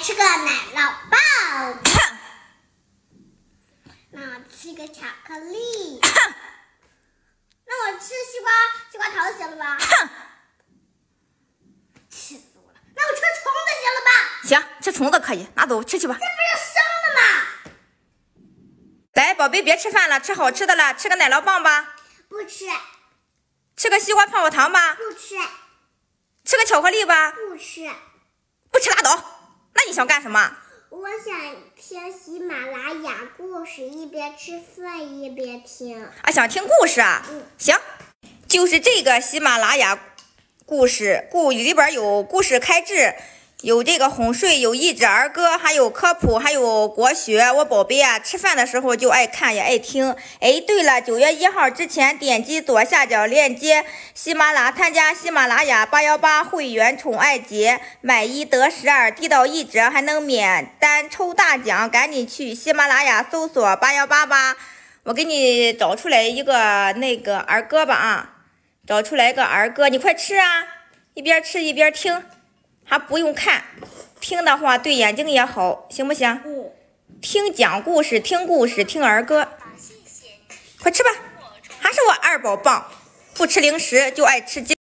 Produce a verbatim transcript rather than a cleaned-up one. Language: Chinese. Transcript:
吃个奶酪棒。那我吃个巧克力。那我吃西瓜西瓜桃行了吧？气死我了！那我吃虫子行了吧？ 行，吃虫子可以，拿走吃去吧。 这不是生的吗？ 来，宝贝，别吃饭了，吃好吃的了，吃个奶酪棒吧。 不吃。 吃个西瓜泡泡糖吧。 不吃。 吃个巧克力吧。 不吃。 不吃拉倒。那你想干什么？ 我想听喜马拉雅故事，一边吃饭一边听。 啊，想听故事啊？ 嗯， 行，就是这个喜马拉雅故事故里边有故事开智，有这个哄睡，有益智儿歌，还有科普，还有国学。我宝贝啊，吃饭的时候就爱看也爱听。哎，对了，九月一号之前点击左下角链接，喜马拉参加喜马拉雅八幺八会员宠爱节，买一得十二，地道一折，还能免单抽大奖，赶紧去喜马拉雅搜索八幺八吧。我给你找出来一个那个儿歌吧啊，找出来个儿歌，你快吃啊，一边吃一边听。还不用看，听的话对眼睛也好，行不行？ 嗯。 听讲故事，听故事，听儿歌，快吃吧。还是我二宝棒，不吃零食就爱吃鸡。